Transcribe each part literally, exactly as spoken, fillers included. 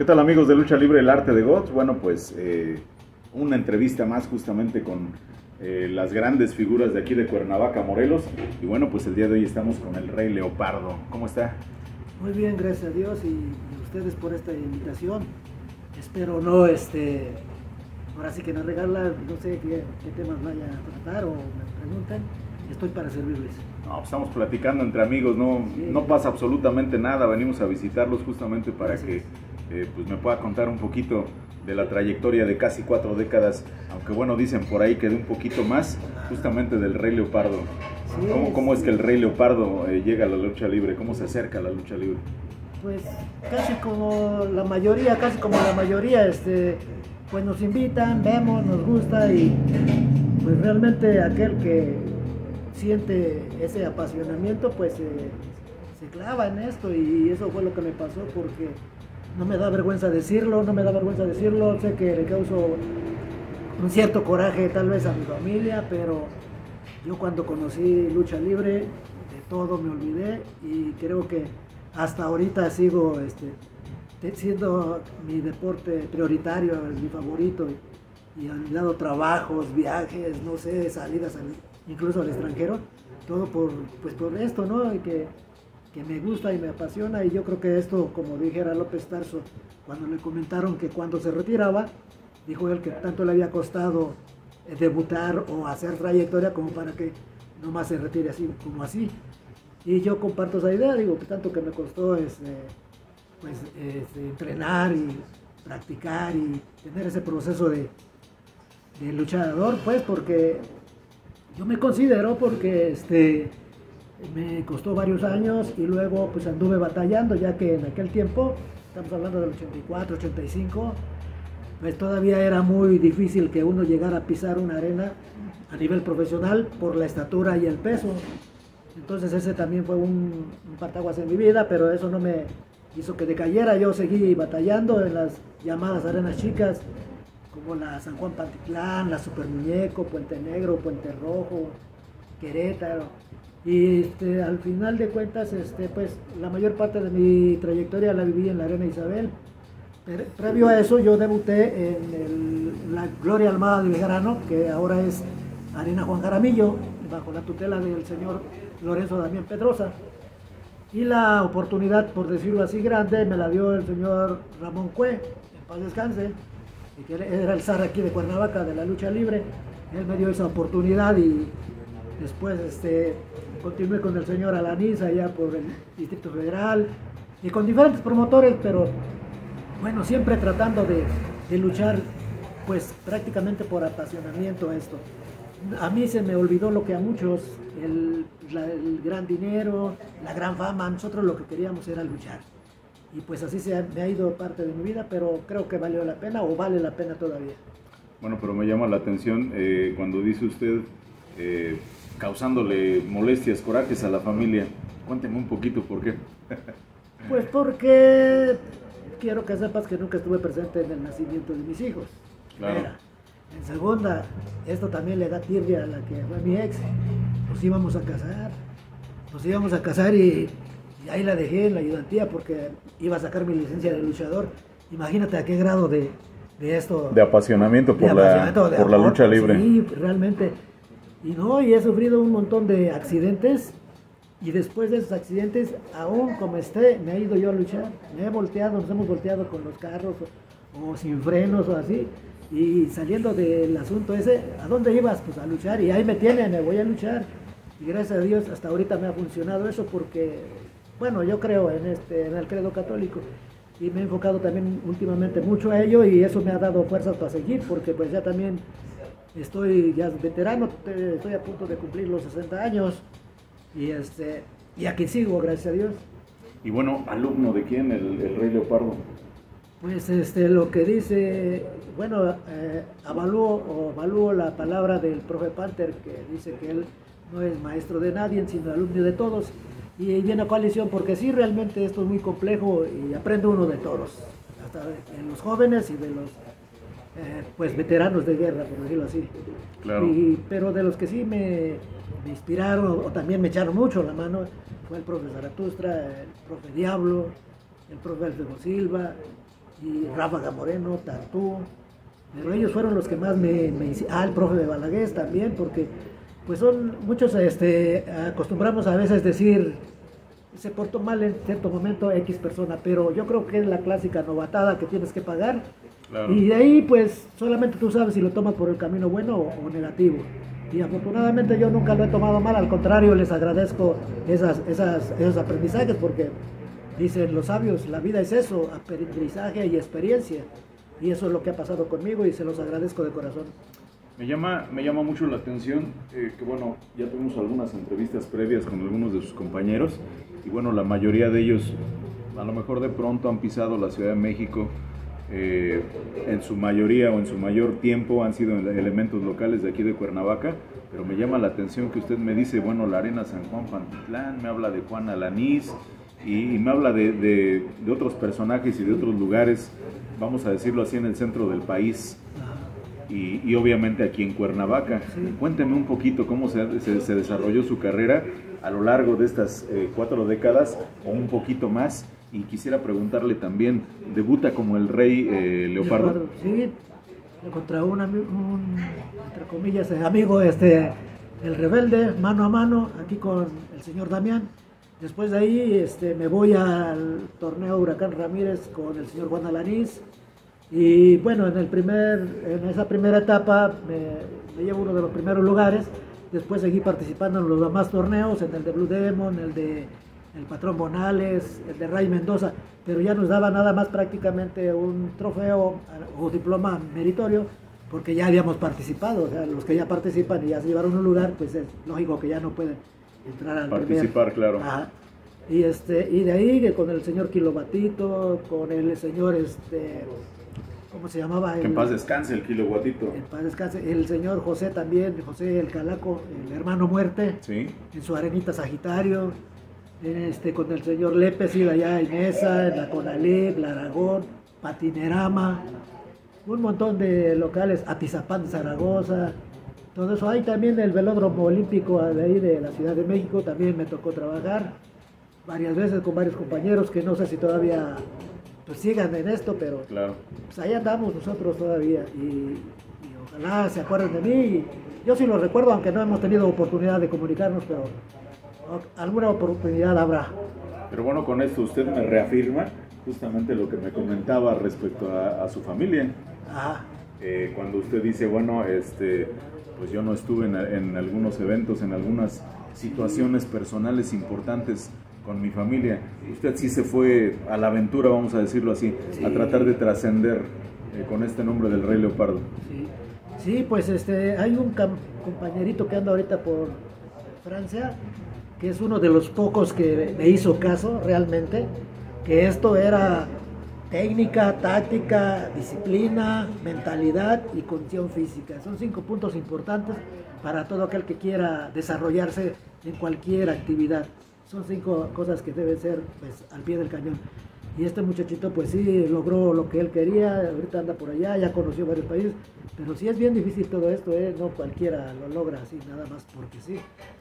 ¿Qué tal, amigos de Lucha Libre, el Arte de Gods? Bueno, pues eh, una entrevista más justamente con eh, las grandes figuras de aquí de Cuernavaca, Morelos. Y bueno, pues el día de hoy estamos con el Rey Leopardo. ¿Cómo está? Muy bien, gracias a Dios y, y ustedes por esta invitación. Espero no, este, ahora sí que nos regalan, no sé qué, qué temas vaya a tratar o me pregunten. Estoy para servirles. No, pues estamos platicando entre amigos, no, Sí. no pasa absolutamente nada. Venimos a visitarlos justamente para Gracias. que eh, pues me pueda contar un poquito de la trayectoria de casi cuatro décadas, aunque bueno, dicen por ahí que de un poquito más, justamente del Rey Leopardo. Sí, ¿Cómo, cómo es sí. que el Rey Leopardo eh, llega a la lucha libre? ¿Cómo se acerca a la lucha libre? Pues casi como la mayoría, casi como la mayoría, este, pues nos invitan, vemos, nos gusta y pues realmente aquel que siente ese apasionamiento pues eh, se clava en esto y eso fue lo que me pasó porque no me da vergüenza decirlo, no me da vergüenza decirlo, sé que le causo un cierto coraje tal vez a mi familia, pero yo cuando conocí lucha libre de todo me olvidé y creo que hasta ahorita sigo este, siendo mi deporte prioritario, es mi favorito y, y han dado trabajos, viajes, no sé, salidas al, incluso al extranjero, todo por, pues por esto, ¿no? Y que, que me gusta y me apasiona y yo creo que esto, como dijera López Tarso, cuando le comentaron que cuando se retiraba, dijo él que tanto le había costado eh, debutar o hacer trayectoria como para que nomás se retire así como así. Y yo comparto esa idea, digo, que tanto que me costó este, pues, este, entrenar y practicar y tener ese proceso de, de luchador, pues porque yo me considero porque este, me costó varios años y luego pues anduve batallando, ya que en aquel tiempo, estamos hablando del ochenta y cuatro, ochenta y cinco, pues todavía era muy difícil que uno llegara a pisar una arena a nivel profesional por la estatura y el peso. Entonces ese también fue un, un partaguas en mi vida, pero eso no me hizo que decayera. Yo seguí batallando en las llamadas arenas chicas, como la San Juan Pantitlán, la Super Muñeco, Puente Negro, Puente Rojo, Querétaro. Y este, al final de cuentas, este, pues la mayor parte de mi trayectoria la viví en la Arena Isabel. Pero, previo a eso yo debuté en el, la Gloria Almada de Bejarano, que ahora es Arena Juan Jaramillo, bajo la tutela del señor Lorenzo Damián Pedrosa. Y la oportunidad, por decirlo así, grande, me la dio el señor Ramón Cue, en paz descanse, que era el zar aquí de Cuernavaca de la lucha libre. Él me dio esa oportunidad y después este, continué con el señor Alanís allá por el Distrito Federal y con diferentes promotores, pero bueno, siempre tratando de, de luchar pues prácticamente por apasionamiento a esto. A mí se me olvidó lo que a muchos, el, la, el gran dinero, la gran fama, nosotros lo que queríamos era luchar. Y pues así se ha, me ha ido parte de mi vida, pero creo que valió la pena o vale la pena todavía. Bueno, pero me llama la atención eh, cuando dice usted eh, causándole molestias, corajes a la familia. Cuénteme un poquito por qué. Pues porque quiero que sepas que nunca estuve presente en el nacimiento de mis hijos. Claro. Primera. En segunda, esto también le da tirria a la que fue mi ex. Nos íbamos a casar, nos íbamos a casar y, y ahí la dejé en la ayudantía porque iba a sacar mi licencia de luchador. Imagínate a qué grado de, de esto. De apasionamiento por, de la, apasionamiento, de por la amor. lucha libre. Sí, realmente. Y no, y he sufrido un montón de accidentes. Y después de esos accidentes, aún como esté, me he ido yo a luchar. Me he volteado, nos hemos volteado con los carros o, o sin frenos o así. Y saliendo del asunto ese, ¿a dónde ibas? Pues a luchar. Y ahí me tienen, me voy a luchar. Y gracias a Dios hasta ahorita me ha funcionado eso porque, bueno, yo creo en, este, en el credo católico. Y me he enfocado también últimamente mucho a ello y eso me ha dado fuerzas para seguir porque pues ya también estoy ya veterano, estoy a punto de cumplir los sesenta años. Y, este, y aquí sigo, gracias a Dios. Y bueno, ¿alumno de quién, el, el Rey Leopardo? Pues este, lo que dice, bueno, eh, avalúo, o avalúo la palabra del profe Panther, que dice que él no es maestro de nadie, sino alumno de todos. Y viene a coalición, porque sí, realmente esto es muy complejo y aprende uno de todos, hasta de los jóvenes y de los eh, pues veteranos de guerra, por decirlo así. Claro. Y, pero de los que sí me, me inspiraron o también me echaron mucho la mano, fue el profe Zaratustra, el profe Diablo, el profe Alfredo Silva, y Ráfaga Moreno, Tartú, pero ellos fueron los que más me, me ah, el profe de Balagués también, porque pues son muchos, este, acostumbramos a veces decir, se portó mal en cierto momento X persona, pero yo creo que es la clásica novatada que tienes que pagar, claro. Y de ahí pues solamente tú sabes si lo tomas por el camino bueno o, o negativo. Y afortunadamente yo nunca lo he tomado mal, al contrario, les agradezco esas, esas, esos aprendizajes, porque dicen los sabios, la vida es eso, aprendizaje y experiencia, y eso es lo que ha pasado conmigo y se los agradezco de corazón. Me llama, me llama mucho la atención eh, que bueno, ya tuvimos algunas entrevistas previas con algunos de sus compañeros, y bueno, la mayoría de ellos a lo mejor de pronto han pisado la Ciudad de México, eh, en su mayoría o en su mayor tiempo han sido elementos locales de aquí de Cuernavaca, pero me llama la atención que usted me dice, bueno, la Arena San Juan Pantitlán, me habla de Juan Alanís, y, y me habla de, de, de otros personajes y de otros lugares, vamos a decirlo así, en el centro del país. Y, y obviamente aquí en Cuernavaca. Sí. Cuénteme un poquito cómo se, se, se desarrolló su carrera a lo largo de estas eh, cuatro décadas o un poquito más, y quisiera preguntarle también, ¿debuta como el Rey eh, Leopardo? Leopardo? Sí, contra un, un entre comillas, amigo, este, el Rebelde, mano a mano, aquí con el señor Damián. Después de ahí este, me voy al torneo Huracán Ramírez con el señor Juan Alanís. Y bueno, en, el primer, en esa primera etapa me, me llevo uno de los primeros lugares. Después seguí participando en los demás torneos, en el de Blue Demon, el de el Patrón Bonales, el de Ray Mendoza, pero ya nos daba nada más prácticamente un trofeo o diploma meritorio, porque ya habíamos participado. O sea, los que ya participan y ya se llevaron un lugar, pues es lógico que ya no pueden entrar al participar, primer. Claro. Ajá. Y, este, y de ahí con el señor Kilobatito, con el señor... Este, ¿cómo se llamaba? Que en paz descanse el Kilobatito. En paz descanse. El señor José también, José el Calaco, el hermano Muerte, sí. En su Arenita Sagitario, este, con el señor Lepes, y allá en esa, en la Conalep, la Aragón, Patinerama, un montón de locales, Atizapán de Zaragoza, todo eso. Hay también el velódromo olímpico de ahí de la Ciudad de México, también me tocó trabajar varias veces con varios compañeros que no sé si todavía... pues sigan en esto, pero claro. Pues ahí andamos nosotros todavía, y, y ojalá se acuerden de mí. Y yo sí lo recuerdo, aunque no hemos tenido oportunidad de comunicarnos, pero alguna oportunidad habrá. Pero bueno, con esto usted me reafirma justamente lo que me comentaba respecto a, a su familia. Ajá. Eh, cuando usted dice, bueno, este, pues yo no estuve en, en algunos eventos, en algunas situaciones personales importantes con mi familia. Usted sí se fue a la aventura, vamos a decirlo así, sí. A tratar de trascender eh, con este nombre del Rey Leopardo. Sí, sí, pues este, hay un compañerito que anda ahorita por Francia, que es uno de los pocos que me hizo caso realmente, que esto era técnica, táctica, disciplina, mentalidad y condición física. Son cinco puntos importantes para todo aquel que quiera desarrollarse en cualquier actividad. Son cinco cosas que deben ser, pues, al pie del cañón. Y este muchachito pues sí logró lo que él quería, ahorita anda por allá, ya conoció varios países, pero sí es bien difícil todo esto, ¿eh? No cualquiera lo logra así, nada más porque sí.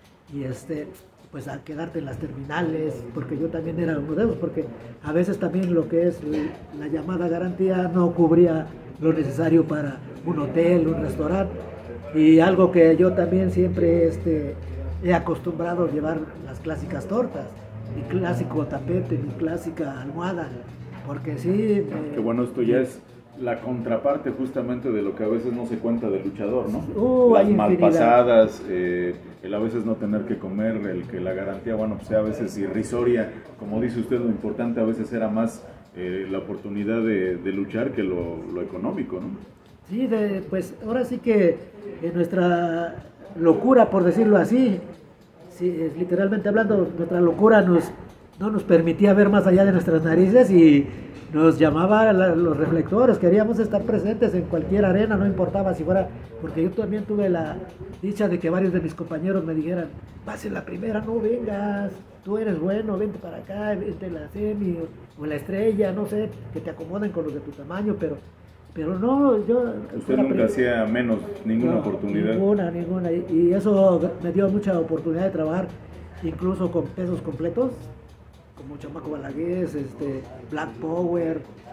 Y este, pues a quedarte en las terminales, porque yo también era uno de esos, porque a veces también lo que es la llamada garantía no cubría lo necesario para un hotel, un restaurante, y algo que yo también siempre este, he acostumbrado a llevar las clásicas tortas, mi clásico tapete, mi clásica almohada, porque sí... Eh, Qué bueno, esto ya es la contraparte justamente de lo que a veces no se cuenta del luchador, ¿no? Uh, Las malpasadas, eh, el a veces no tener que comer, el que la garantía, bueno, pues sea a veces irrisoria. Como dice usted, lo importante a veces era más eh, la oportunidad de, de luchar que lo, lo económico, ¿no? Sí, de, pues ahora sí que en nuestra locura, por decirlo así, sí, literalmente hablando, nuestra locura nos, no nos permitía ver más allá de nuestras narices y nos llamaba la, los reflectores, queríamos estar presentes en cualquier arena, no importaba si fuera, porque yo también tuve la dicha de que varios de mis compañeros me dijeran, vas en la primera, no vengas, tú eres bueno, vente para acá, vente en la semi o, o la estrella, no sé, que te acomoden con los de tu tamaño, pero pero no, yo... Usted nunca hacía menos ninguna no, oportunidad. Ninguna, ninguna, y, y eso me dio mucha oportunidad de trabajar, incluso con pesos completos, como Chamaco Balagués, este, Black Power,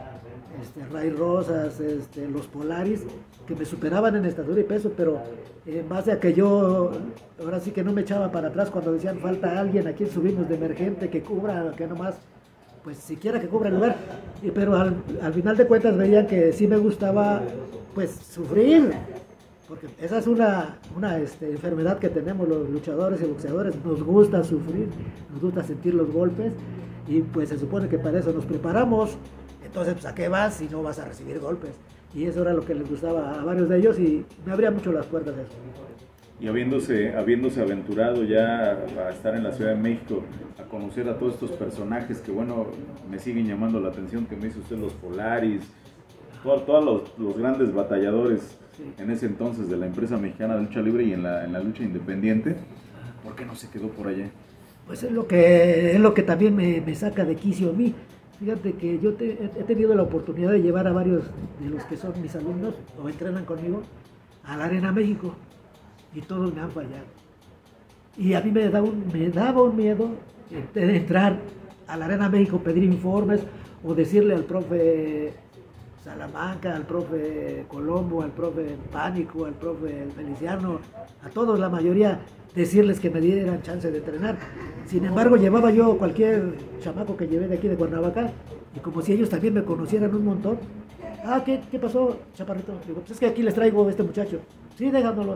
este, Ray Rosas, este, los Polaris, que me superaban en estatura y peso, pero en base a que yo, ahora sí que no me echaba para atrás cuando decían falta alguien, aquí subimos de emergente que cubra, que nomás, pues siquiera que cubra el lugar, y, pero al, al final de cuentas veían que sí me gustaba, pues sufrir, porque esa es una, una este, enfermedad que tenemos los luchadores y boxeadores, nos gusta sufrir, nos gusta sentir los golpes, y pues se supone que para eso nos preparamos. Entonces, pues, ¿a qué vas si no vas a recibir golpes? Y eso era lo que les gustaba a varios de ellos y me abría mucho las puertas de eso. Y habiéndose, habiéndose aventurado ya a estar en la Ciudad de México, a conocer a todos estos personajes que, bueno, me siguen llamando la atención, que me dice usted los Polaris, todos todo los, los grandes batalladores sí. en ese entonces de la empresa mexicana de lucha libre y en la, en la lucha independiente, ¿por qué no se quedó por allá? Pues es lo que, es lo que también me, me saca de quicio a mí. Fíjate que yo te, he tenido la oportunidad de llevar a varios de los que son mis alumnos o entrenan conmigo a la Arena México y todos me han fallado. Y a mí me daba un, me daba un miedo de entrar a la Arena México, pedir informes o decirle al profe Salamanca, al profe Colombo, al profe Pánico, al profe Feliciano, a todos, la mayoría, decirles que me dieran chance de entrenar. Sin embargo, llevaba yo cualquier chamaco que llevé de aquí de Cuernavaca y como si ellos también me conocieran un montón. Ah, ¿qué, qué pasó, chaparrito? Digo, pues es que aquí les traigo a este muchacho. Sí, déjanoslo.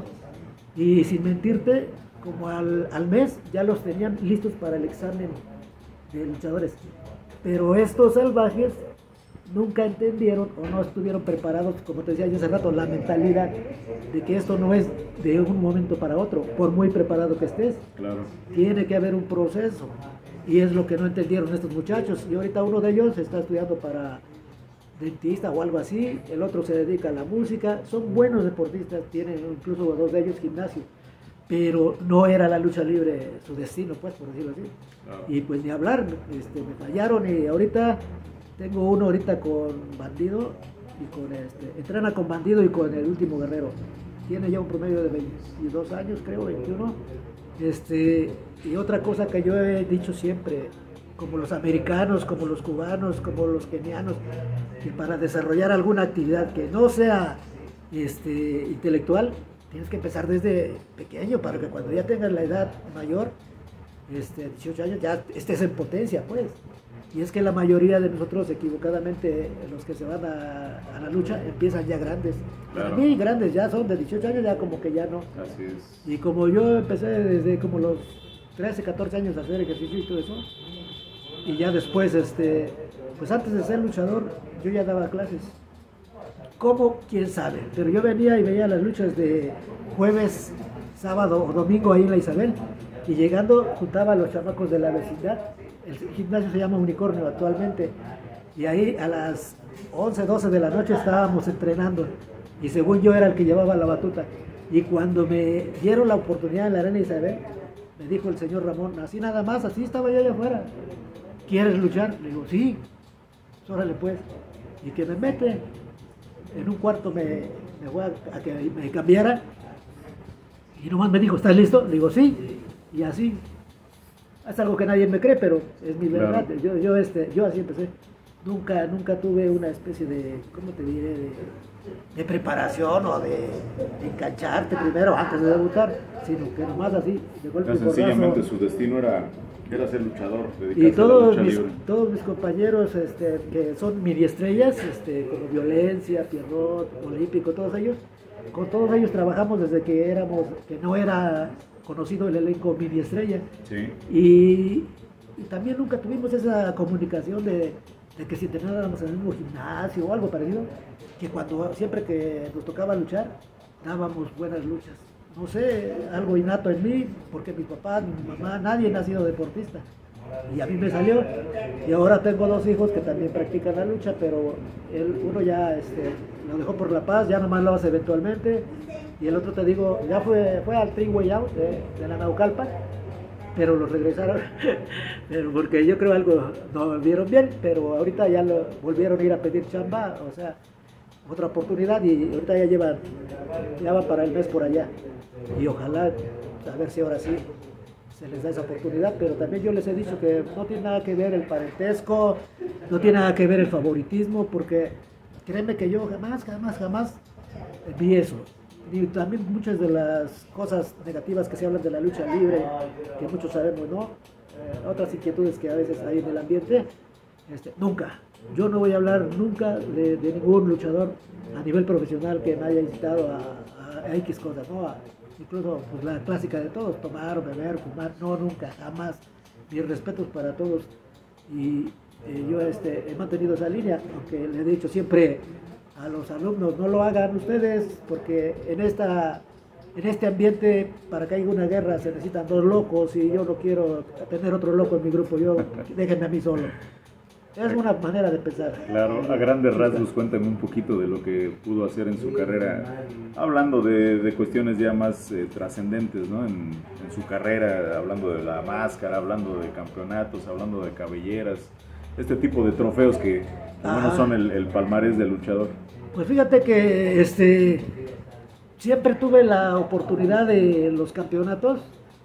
Y sin mentirte, como al, al mes ya los tenían listos para el examen de luchadores. Pero estos salvajes nunca entendieron o no estuvieron preparados, como te decía yo hace rato, la mentalidad de que esto no es de un momento para otro, por muy preparado que estés. Claro. Tiene que haber un proceso y es lo que no entendieron estos muchachos. Y ahorita uno de ellos está estudiando para dentista o algo así, el otro se dedica a la música, son buenos deportistas, tienen incluso dos de ellos gimnasio, pero no era la lucha libre su destino, pues, por decirlo así. Claro. Y pues ni hablar, este, me fallaron y ahorita tengo uno ahorita con Bandido y con este, entrena con Bandido y con el Último Guerrero. Tiene ya un promedio de veintidós años, creo, veintiuno. Este, y otra cosa que yo he dicho siempre, como los americanos, como los cubanos, como los kenianos, que para desarrollar alguna actividad que no sea este, intelectual, tienes que empezar desde pequeño para que cuando ya tengas la edad mayor, este, dieciocho años, ya estés en potencia, pues. Y es que la mayoría de nosotros, equivocadamente, los que se van a, a la lucha, empiezan ya grandes. Claro. Para mí, grandes ya son de dieciocho años, ya como que ya no. Así es. Y como yo empecé desde como los trece, catorce años a hacer ejercicio y todo eso, y ya después, este, pues antes de ser luchador, yo ya daba clases. ¿Cómo? ¿Quién sabe? Pero yo venía y veía las luchas de jueves, sábado o domingo ahí en la Isabel, y llegando juntaba a los chamacos de la vecindad. El gimnasio se llama Unicornio actualmente, y ahí a las once, doce de la noche estábamos entrenando, y según yo era el que llevaba la batuta. Y cuando me dieron la oportunidad en la Arena Isabel, me dijo el señor Ramón, así nada más, así estaba yo allá afuera, ¿quieres luchar? Le digo, sí, pues órale pues. Y que me mete en un cuarto, me, me fue a, a que me cambiara, y nomás me dijo, ¿estás listo? Le digo, sí, y así. Es algo que nadie me cree, pero es mi verdad. Claro. Yo, yo, este, yo así empecé. Nunca, nunca tuve una especie de, ¿cómo te diré? De, de preparación o de, de engancharte primero antes de debutar, sino que nomás así, de golpe y porrazo. Sencillamente su destino era, era ser luchador, y todos mis, todos mis compañeros este, que son mini estrellas, este, como Violencia, Pierrot, Olímpico, todos ellos, con todos ellos trabajamos desde que éramos, que no era conocido el elenco mini estrella. Sí. Y, y también nunca tuvimos esa comunicación de, de que si entrenáramos en el mismo gimnasio o algo parecido, que cuando siempre que nos tocaba luchar, dábamos buenas luchas. No sé, algo innato en mí, porque mi papá, mi mamá, nadie ha sido deportista. Y a mí me salió. Y ahora tengo dos hijos que también practican la lucha, pero el, uno ya este, lo dejó por La Paz, ya nomás lo hace eventualmente. Y el otro, te digo, ya fue, fue al Three-Way Out de, de la Naucalpan, pero lo regresaron, pero porque yo creo algo no vieron bien, pero ahorita ya lo volvieron a ir a pedir chamba, o sea, otra oportunidad, y ahorita ya llevan, ya va para el mes por allá, y ojalá, a ver si ahora sí se les da esa oportunidad, pero también yo les he dicho que no tiene nada que ver el parentesco, no tiene nada que ver el favoritismo, porque créeme que yo jamás, jamás, jamás vi eso. Y también muchas de las cosas negativas que se hablan de la lucha libre, que muchos sabemos, ¿no? Eh, otras inquietudes que a veces hay en el ambiente, este, nunca. Yo no voy a hablar nunca de, de ningún luchador a nivel profesional que me haya incitado a, a, a X cosas, ¿no? A, incluso pues, la clásica de todos, tomar, beber, fumar, no, nunca, jamás. Mis respetos para todos. Y eh, yo este, he mantenido esa línea, aunque le he dicho siempre a los alumnos, no lo hagan ustedes, porque en, esta, en este ambiente, para que haya una guerra, se necesitan dos locos, y yo no quiero tener otro loco en mi grupo, yo déjenme a mí solo. Es una manera de pensar. Claro, a grandes rasgos cuéntame un poquito de lo que pudo hacer en su carrera, hablando de, de cuestiones ya más eh, trascendentes, ¿no? En, en su carrera, hablando de la máscara, hablando de campeonatos, hablando de cabelleras, este tipo de trofeos que bueno, son el, el palmarés del luchador. Pues fíjate que este siempre tuve la oportunidad de los campeonatos,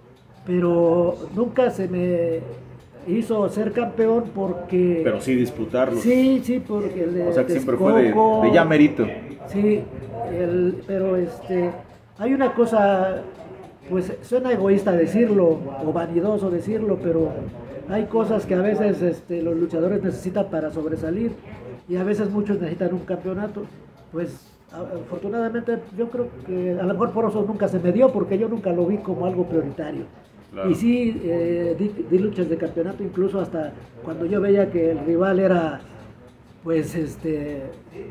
pero nunca se me hizo ser campeón porque... Pero sí disputarlos. Sí, sí, porque el O sea que siempre fue de, de ya merito. Sí, el, pero este, hay una cosa, pues suena egoísta decirlo, o vanidoso decirlo, pero hay cosas que a veces este, los luchadores necesitan para sobresalir, y a veces muchos necesitan un campeonato. Pues afortunadamente yo creo que a lo mejor por eso nunca se me dio, porque yo nunca lo vi como algo prioritario. Claro. Y sí, eh, di, di luchas de campeonato, incluso hasta cuando yo veía que el rival era, pues, este,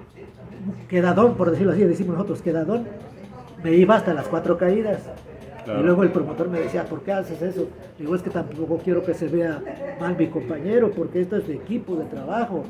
quedadón, por decirlo así, decimos nosotros, quedadón, me iba hasta las cuatro caídas. Claro. Y luego el promotor me decía, ¿por qué haces eso? Digo, es que tampoco quiero que se vea mal mi compañero, porque esto es de equipo, de trabajo.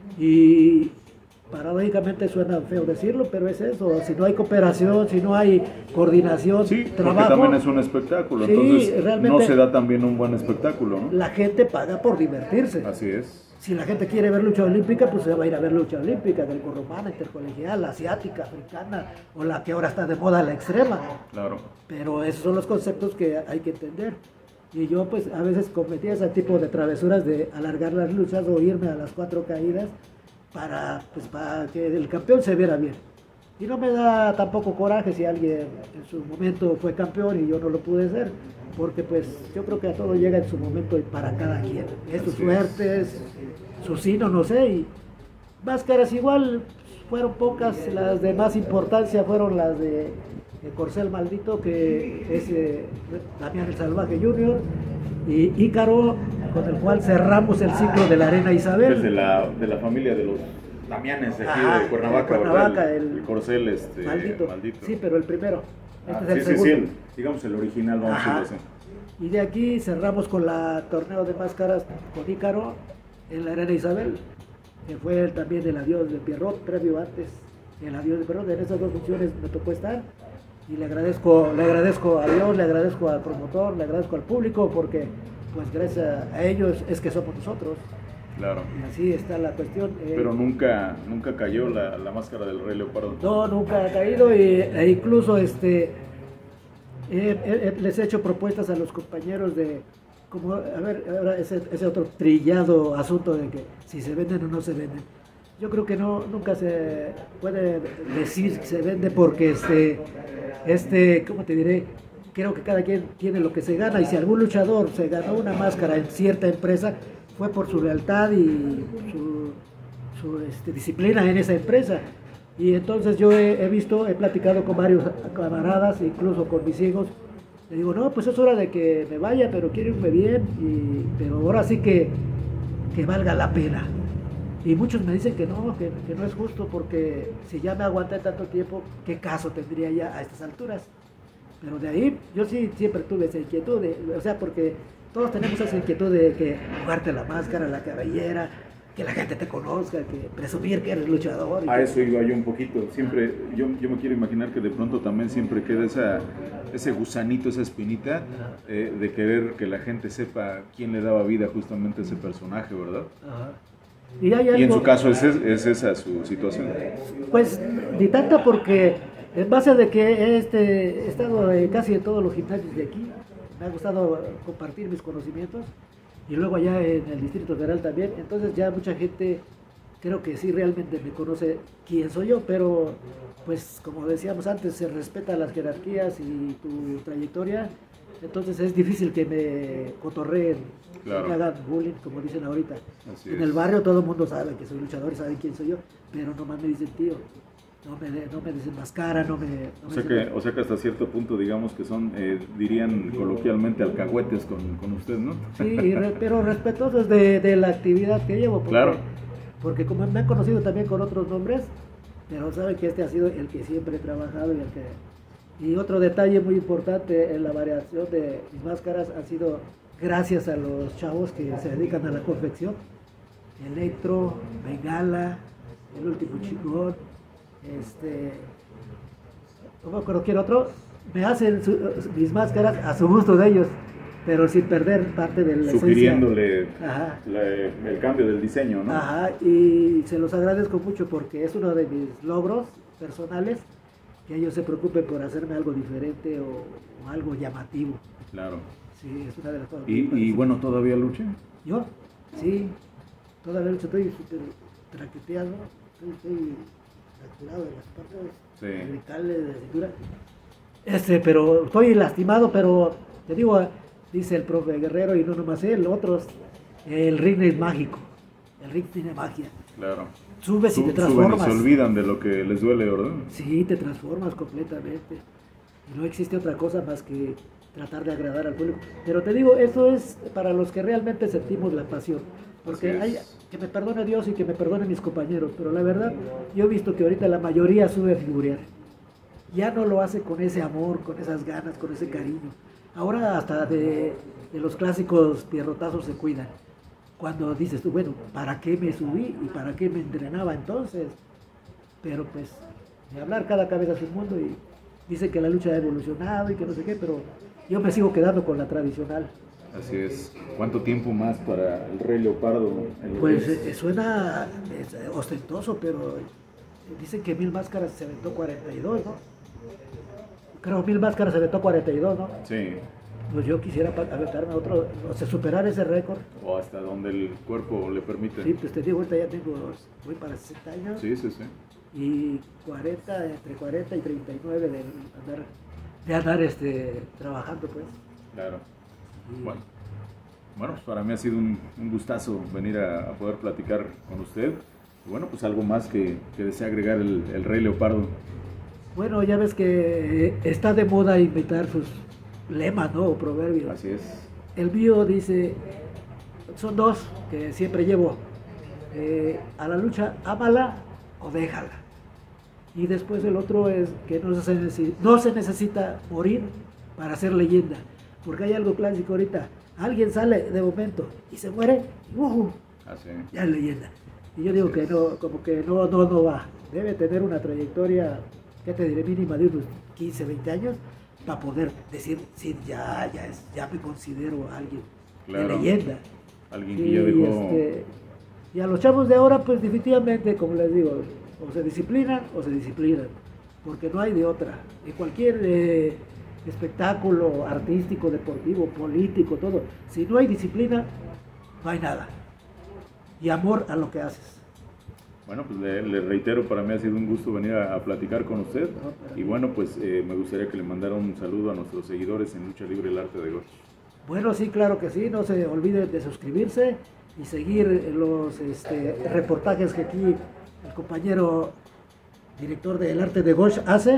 Y paradójicamente suena feo decirlo, pero es eso. Si no hay cooperación, si no hay coordinación, sí, trabajo... porque también es un espectáculo, sí, entonces no se da también un buen espectáculo, ¿no? La gente paga por divertirse. Así es. Si la gente quiere ver lucha olímpica, pues se va a ir a ver lucha olímpica, grecorromana, intercolegial, la asiática, africana, o la que ahora está de moda, la extrema. Claro. Pero esos son los conceptos que hay que entender. Y yo pues a veces cometía ese tipo de travesuras de alargar las luchas o irme a las cuatro caídas para, pues, para que el campeón se viera bien. Y no me da tampoco coraje si alguien en su momento fue campeón y yo no lo pude ser, porque pues yo creo que a todo llega en su momento y para cada quien. Es sus suertes, su sino, no sé, y máscaras igual fueron pocas, las de más importancia fueron las de, de Corcel Maldito, que es eh, Damián el Salvaje junior, y Ícaro, con el cual cerramos el ciclo de la Arena Isabel. Desde la, de la familia de los Damianes de aquí Ajá, de Cuernavaca, de Cuernavaca, el, el, el Corcel este, maldito. maldito. Sí, pero el primero. Ah, Este sí, es el sí, segundo. sí, el, digamos el original, vamos Ajá. a decirlo así. Y de aquí cerramos con la torneo de máscaras con Ícaro en la Arena Isabel, que fue el, también el adiós de Pierrot, previo antes el adiós de Pierrot. En esas dos funciones me tocó estar, y le agradezco, le agradezco a Dios, le agradezco al promotor, le agradezco al público, porque pues gracias a ellos es que somos nosotros. Claro. Y así está la cuestión. Eh, Pero nunca, nunca cayó la, la máscara del Rey Leopardo. No, nunca ha caído, y, e incluso este, eh, eh, les he hecho propuestas a los compañeros de, como, a ver, ahora ese, ese otro trillado asunto de que si se venden o no se venden. Yo creo que no, nunca se puede decir que se vende, porque este, este, ¿cómo te diré? Creo que cada quien tiene lo que se gana, y si algún luchador se ganó una máscara en cierta empresa, fue por su lealtad y su, su este, disciplina en esa empresa. Y entonces yo he, he visto, he platicado con varios camaradas, incluso con mis hijos. Le digo, no, pues es hora de que me vaya, pero quiero irme bien, y, pero ahora sí que, que valga la pena. Y muchos me dicen que no, que, que no es justo, porque si ya me aguanté tanto tiempo, ¿qué caso tendría ya a estas alturas? Pero de ahí, yo sí siempre tuve esa inquietud, de, o sea, porque todos tenemos esa inquietud de que jugarte la máscara, la cabellera, que la gente te conozca, que presumir que eres luchador. A que... eso iba yo un poquito. Siempre, yo, yo me quiero imaginar que de pronto también siempre queda esa, ese gusanito, esa espinita eh, de querer que la gente sepa quién le daba vida justamente a ese personaje, ¿verdad? Ajá. Y, hay algo, y en su caso es, es esa su situación. Pues ni tanta, porque en base de que este, he estado eh, casi en todos los gimnasios de aquí, me ha gustado compartir mis conocimientos, y luego allá en el Distrito Federal también, entonces ya mucha gente creo que sí realmente me conoce quién soy yo, pero pues como decíamos antes, se respetan las jerarquías y tu trayectoria, entonces es difícil que me cotorreen, claro. que me hagan bullying, como dicen ahorita. Así en es. el barrio todo el mundo sabe que soy luchador y saben quién soy yo, pero nomás me dicen tío, no me, no me desenmascara, no me... No O me sea, que, o sea que hasta cierto punto, digamos que son, eh, dirían coloquialmente, alcahuetes con, con usted, ¿no? Sí, re, pero respetuosos de, de la actividad que llevo, porque, Claro. porque como me han conocido también con otros nombres, pero saben que este ha sido el que siempre he trabajado y el que... Y otro detalle muy importante en la variación de mis máscaras ha sido gracias a los chavos que se dedican a la confección, Electro, Bengala, El Último Chingón, este, no me acuerdo quién otro, me hacen su, mis máscaras a su gusto de ellos, pero sin perder parte de la Sugiriéndole Ajá. la, el cambio del diseño, ¿no? Ajá, y se los agradezco mucho porque es uno de mis logros personales, que ellos se preocupen por hacerme algo diferente o, o algo llamativo. Claro. Sí, es una de las cosas. Y, y bueno, ¿todavía lucha? ¿Yo? Sí, todavía lucho, estoy súper traqueteado, estoy, estoy fracturado de las partes Sí. cervicales, de la cintura. Este, pero estoy lastimado, pero te digo, dice el profe Guerrero y no nomás él, otros, el ring es mágico, el ring tiene magia. Claro. Subes y Sub- te transformas. Suben y se olvidan de lo que les duele, ¿verdad? Sí, te transformas completamente. Y no existe otra cosa más que tratar de agradar al público. Pero te digo, eso es para los que realmente sentimos la pasión. Porque Así hay, es. que me perdone Dios y que me perdone mis compañeros, pero la verdad, yo he visto que ahorita la mayoría sube a figurear. Ya no lo hace con ese amor, con esas ganas, con ese cariño. Ahora hasta de, de los clásicos pierrotazos se cuidan. Cuando dices tú, bueno, ¿para qué me subí y para qué me entrenaba entonces? Pero pues, de hablar cada cabeza a su mundo, y dice que la lucha ha evolucionado y que no sé qué, pero yo me sigo quedando con la tradicional. Así es. ¿Cuánto tiempo más para el Rey Leopardo? En Pues los- eh, suena eh, ostentoso, pero dicen que Mil Máscaras se aventó cuarenta y dos, ¿no? Creo Mil Máscaras se aventó cuarenta y dos, ¿no? Sí. Pues yo quisiera pa- aventarme otro, o sea, superar ese récord. O hasta donde el cuerpo le permite. Sí, pues te digo, ahorita ya tengo, voy para sesenta años. Sí, sí, sí. Y cuarenta, entre cuarenta y treinta y nueve de andar, de andar este, trabajando, pues. Claro. Y, Bueno, bueno, pues para mí ha sido un, un gustazo venir a, a poder platicar con usted. Y bueno, pues algo más que, que desea agregar el, el Rey Leopardo. bueno, ya ves que está de moda inventar sus lemas, ¿no? O proverbios. Así es. El mío dice, son dos que siempre llevo. Eh, a la lucha, ámala o déjala. Y después el otro es que no se, necesita, no se necesita morir para ser leyenda. Porque hay algo clásico ahorita. Alguien sale de momento y se muere, ¡uh! Así. Ya es leyenda. Y yo digo que no, como que no, no, no va. Debe tener una trayectoria, ¿qué te diré? Mínima de unos quince, veinte años para poder decir, sí, ya, ya, es, ya me considero alguien Claro. de leyenda. Alguien Sí, que ya dejó... este, y a los chavos de ahora, pues definitivamente, como les digo, o se disciplinan o se disciplinan, porque no hay de otra. En cualquier eh, espectáculo artístico, deportivo, político, todo, si no hay disciplina, no hay nada. Y amor a lo que haces. Bueno, pues le, le reitero, para mí ha sido un gusto venir a, a platicar con usted. No, para Y mí. bueno, pues eh, me gustaría que le mandara un saludo a nuestros seguidores en Lucha Libre El Arte de Goch. Bueno, sí, claro que sí, no se olviden de suscribirse y seguir los este, reportajes que aquí el compañero director del Arte de Gosh hace,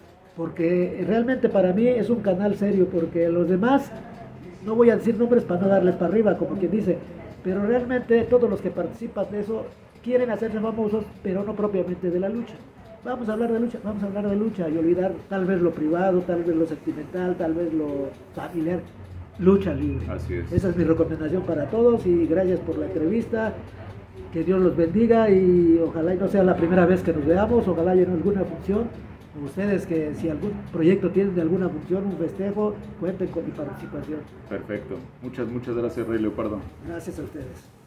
porque realmente para mí es un canal serio, porque los demás, no voy a decir nombres para no darles para arriba, como quien dice, pero realmente todos los que participan de eso quieren hacerse famosos, pero no propiamente de la lucha. Vamos a hablar de lucha, vamos a hablar de lucha y olvidar tal vez lo privado, tal vez lo sentimental, tal vez lo familiar. Lucha libre. Así es. Esa es mi recomendación para todos y gracias por la entrevista. Que Dios los bendiga y ojalá y no sea la primera vez que nos veamos, ojalá y en alguna función. Ustedes que si algún proyecto tienen de alguna función, un festejo, cuenten con mi participación. Perfecto. Muchas, muchas gracias, Rey Leopardo. Gracias a ustedes.